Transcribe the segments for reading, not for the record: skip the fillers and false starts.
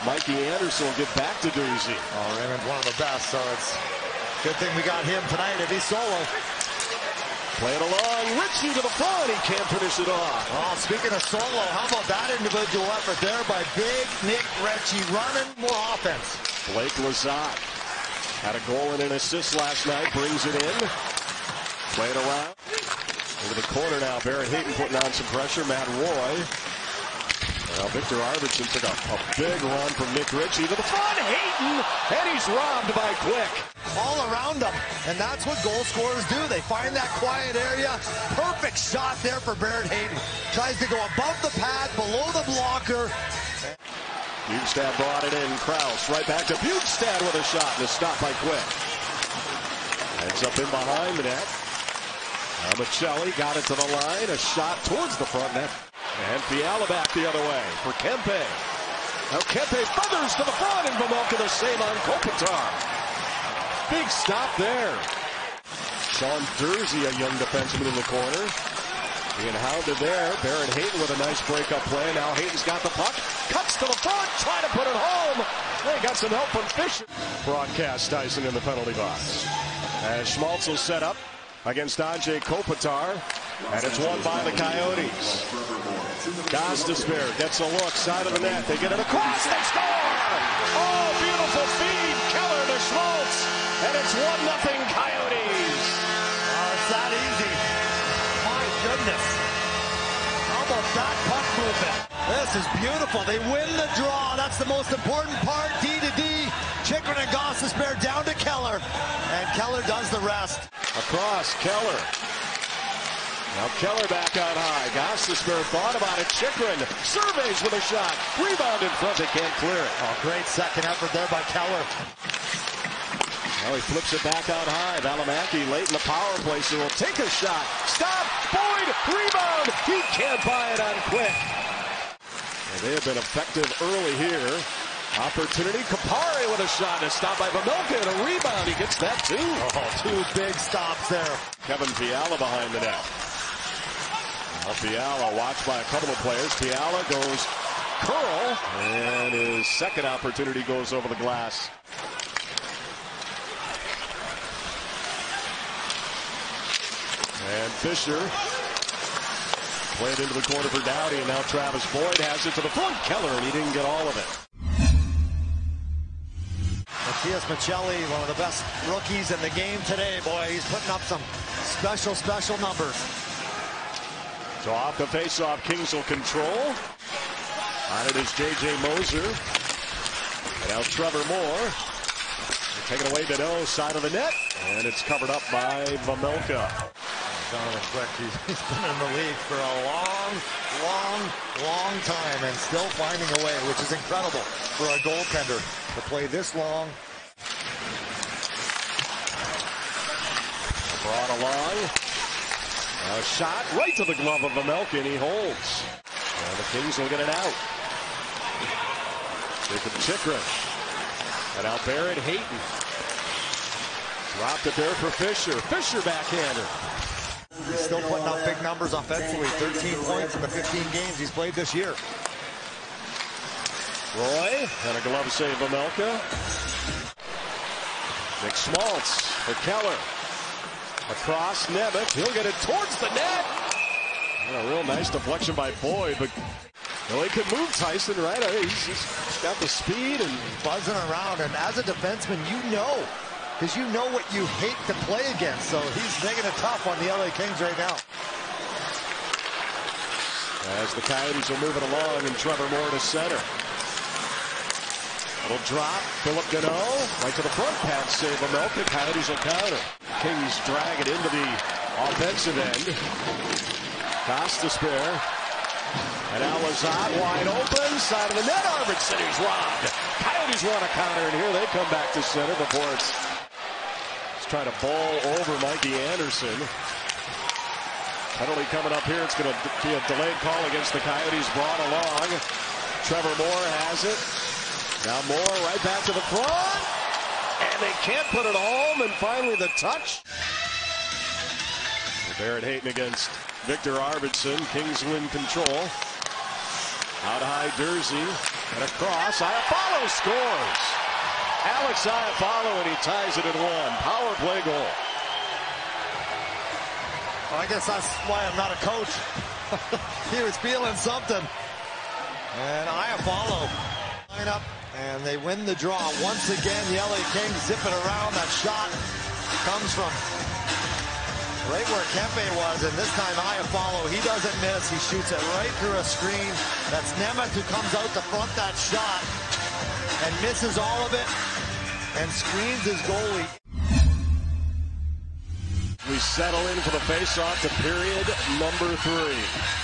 Mikey Anderson will get back to Dursey. Oh, Raymond's one of the best, so it's good thing we got him tonight if he's solo. Play it along, Ritchie to the front, he can't finish it off. Oh, speaking of solo, how about that individual effort there by big Nick Ritchie, running more offense. Blake Lizotte had a goal and an assist last night, brings it in. Play it around. Into the corner now, Barrett Hayton putting on some pressure, Matt Roy. Well, Victor Arvidsson took a big run from Nick Ritchie to the front, Hayton, and he's robbed by Quick. All around them, and that's what goal scorers do. They find that quiet area. Perfect shot there for Barrett Hayton. Tries to go above the pad, below the blocker. Bugstad brought it in, Krause right back to Bugstad with a shot, and a stop by Quick. Ends up in behind the net. Michelli got it to the line, a shot towards the front net. And Fiala back the other way for Kempe. Now Kempe feathers to the front, and Vejmelka the same on Kopitar. Big stop there. Sean Dursey, a young defenseman in the corner. Being hounded there. Barrett Hayton with a nice breakup play. Now Hayton's got the puck. Cuts to the front, trying to put it home. They got some help from Fisher. Broadcast Tyson in the penalty box. As Schmaltz will set up against Andrzej Kopitar. And it's won by the Coyotes. Gostisbehere gets a look, side of the net. They get it across, they score! Oh, beautiful feed, Keller to Schmaltz. And it's 1-0 Coyotes. Oh, it's that easy. My goodness. How about that puck movement? This is beautiful. They win the draw. That's the most important part. D to D. Chychrun and Gostisbehere down to Keller. And Keller does the rest. Across, Keller. Now Keller back out high. Gostisbehere thought about it. Chychrun surveys with a shot. Rebound in front. They can't clear it. Oh, great second effort there by Keller. Now he flips it back out high. Valimaki late in the power play, so he'll take a shot. Stop! Boyd! Rebound! He can't buy it on Quick. And they have been effective early here. Opportunity. Kapari with a shot. A stop by Vejmelka and a rebound. He gets that too. Oh, two big stops there. Kevin Fiala behind the net. Now Fiala watched by a couple of players. Fiala goes curl, and his second opportunity goes over the glass. And Fisher played into the corner for Doughty, and now Travis Boyd has it to the front. Keller, and he didn't get all of it. Matias Michelli, one of the best rookies in the game today, boy. He's putting up some special numbers. So off the face-off, Kings will control. On it is J.J. Moser. And now Trevor Moore. Taking away Deneau, side of the net. And it's covered up by Vejmelka. Jonathan Quick, he's been in the league for a long time and still finding a way, which is incredible for a goaltender to play this long. Brought along. A shot right to the glove of Vejmelka, and he holds. And the Kings will get it out. Jacob Chychrun. And now Barrett Hayton. Dropped it there for Fisher. Fisher backhander. He's still putting up big numbers offensively. 13 points in the 15 games he's played this year. Roy, and a glove save Vejmelka. Nick Schmaltz for Keller. Across Nemeth, he'll get it towards the net. And a real nice deflection by Boyd, but he could move Tyson, right? He's got the speed and buzzing around, and as a defenseman, you know, because you know what you hate to play against, so he's making it tough on the LA Kings right now. As the Coyotes will move it along, and Trevor Moore to center. Little drop, Philip Deneau, right to the front, pass save Vejmelka, Coyotes will counter. Kings drag it into the offensive end. Gostisbehere. And now Lizotte wide open, side of the net, Arvidsson, he's robbed. Coyotes want a counter, and here they come back to center before it's trying to ball over Mikey Anderson. Penalty coming up here. It's going to be a delayed call against the Coyotes, brought along. Trevor Moore has it. Now Moore right back to the front. And they can't put it home, and finally the touch. Barrett Hayton against Victor Arvidsson. Kings win control. Out high, Jersey, and across. Iafallo scores. Alex Iafallo, and he ties it at 1. Power play goal. Well, I guess that's why I'm not a coach. He was feeling something. And Iafallo line up, and they win the draw. Once again, the LA Kings zip it around. That shot comes from right where Kempe was, and this time Iafallo, he doesn't miss. He shoots it right through a screen. That's Nemeth who comes out to front that shot and misses all of it and screens his goalie. We settle in for the face-off to period number 3.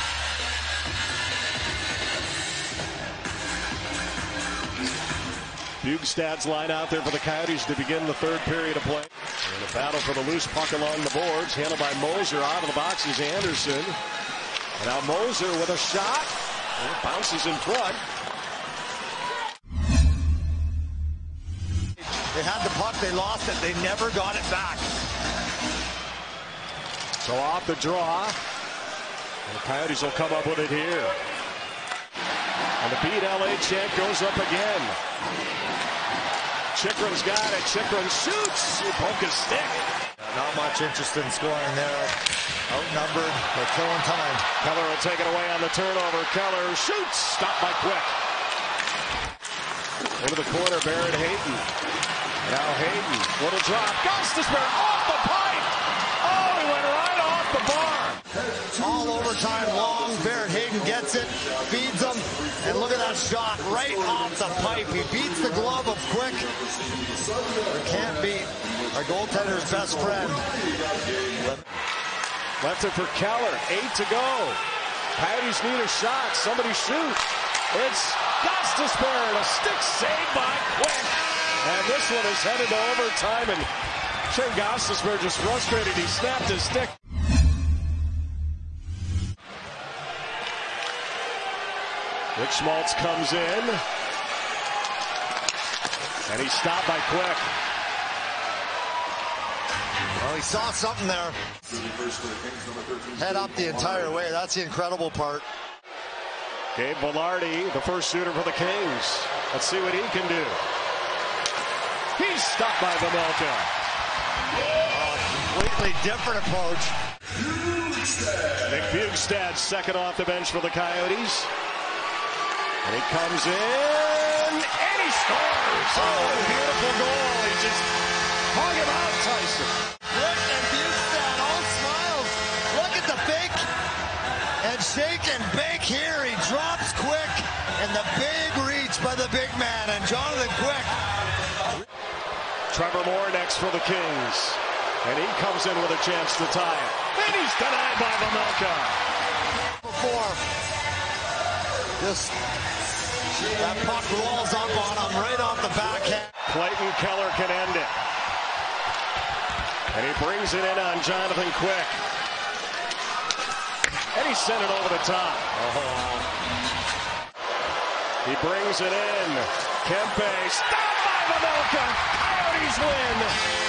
Bugstad's line out there for the Coyotes to begin the third period of play. And a battle for the loose puck along the boards, handled by Moser. Out of the box is Anderson. And now Moser with a shot. And it bounces in front. They had the puck, they lost it, they never got it back. So off the draw. And the Coyotes will come up with it here. And the beat LA chant goes up again. Chikrin's got it. Chikrin shoots. He poked his stick. Not much interest in scoring there. Outnumbered. They're killing time. Keller will take it away on the turnover. Keller shoots. Stopped by Quick. Into the corner, Barrett Hayton. Now Hayton. Little drop. Gostisbehere off the pipe. Oh, he went right off the bar. All overtime long. Barrett Hayton gets it. Feeds him. And look at that shot right off the pipe. He beats the glove of Quick. We can't beat our goaltender's best friend. Left it for Keller. 8 to go. Coyotes need a shot. Somebody shoot. It's Gostisbehere. A stick saved by Quick. And this one is headed to overtime. And Shane Gostisbehere just frustrated. He snapped his stick. Rick Schmaltz comes in. And he's stopped by Quick. Well, he saw something there. Head up the entire way. That's the incredible part. Gabe Velarde, the first shooter for the Kings. Let's see what he can do. He's stopped by Vejmelka. Completely different approach. Nick Bugstad, second off the bench for the Coyotes. And he comes in, and he scores. Oh, beautiful goal. He just hung him out, Tyson. Rick and Bugstad, all smiles. Look at the fake and shake and bake here. He drops Quick, and the big reach by the big man, and Jonathan Quick. Trevor Moore next for the Kings. And he comes in with a chance to tie it. And he's denied by Vejmelka. Before this, that puck rolls up on him right off the backhand. Clayton Keller can end it. And he brings it in on Jonathan Quick. And he sent it over the top. He brings it in. Kempe stopped by Vejmelka. Coyotes win.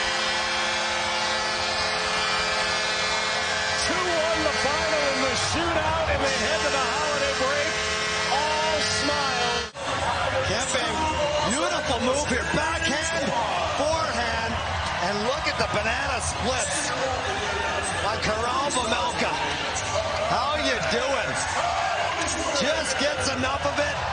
2-1 the final in the shootout, and they head to the holiday break. All smiles. Kempe, beautiful move here. Backhand, forehand, and look at the banana splits by Karel Vejmelka. How you doing? Just gets enough of it.